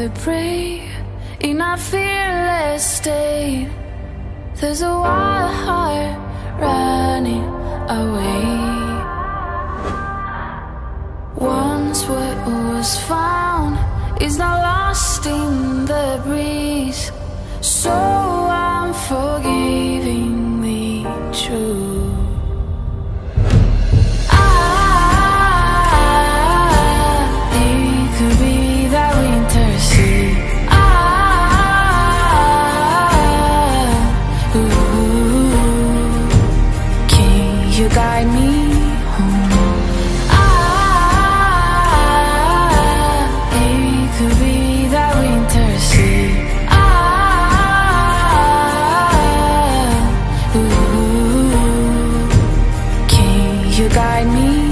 a break in our fearless state. There's a wild heart running away. Once what was found is now lost in the breeze. So I'm forgivingly true. It could be that winter sea. Can you guide me home? It could be that winter sea. Can you guide me?